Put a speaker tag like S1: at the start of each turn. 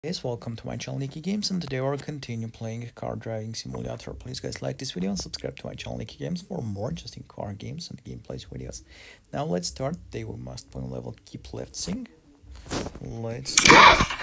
S1: Guys, welcome to my channel Nicky Games, and today we'll continue playing car driving simulator. Please guys like this video and subscribe to my channel Nicky Games for more interesting car games and gameplays videos. Now let's start. They we must play level keep left sync. Let's start.